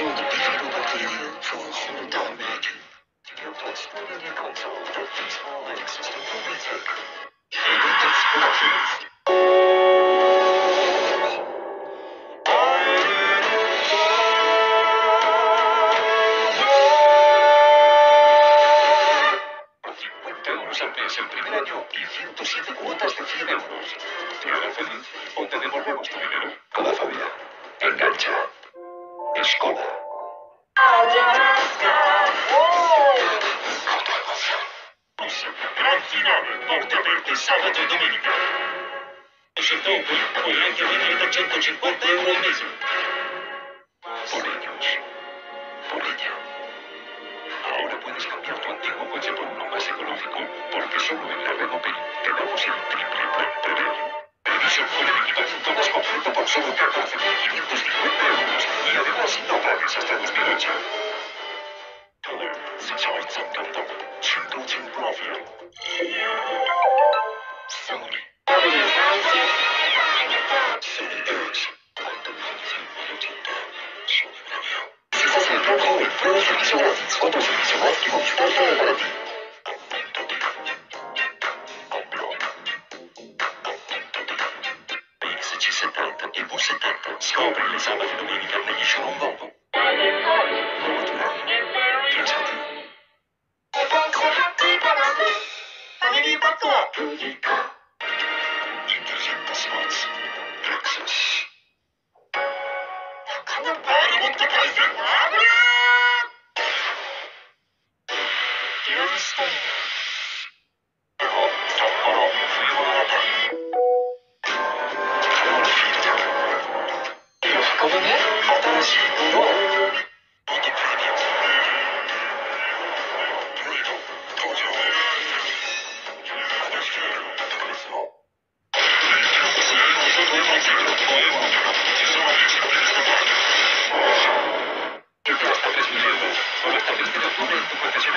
用的必须都可以做好的大 magic。Your touchscreen in your console that fits all Linux system will be tech. That's perfect. Es el primer año y 107 cuotas de 100 euros. ¿Te hará feliz o te devolvemos tu dinero? Con la familia. Engancha. Skoda. Gran final. Porta aperta sabato e domenica. Se dopo puoi anche venire da 150 euro al mese. Por ellos. Por ella. Ahora puedes cambiar tu antiguo coche por uno más ecológico, porque solo en la red Opel te damos el triple plan premium. Revisión con el equipamiento más completo por solo 14.550 euros y además no pagues hasta 2008. Color, Charts and Gundam, 全都 Profile. Sony. Sony Edge, alta definición modo tinta, Sony Bravia. Si estás en el plan joven, prueba el servicio gratis. Otro servicio más que Movistar trae para ti. PX70 e V70. Scopri le sabato e domenica negli showroom Volvo. Volvo piace a te. Intelligente Spots. Lexus. Hasta 3.000 euros. Solo hasta el 20 de octubre en tu concesionario.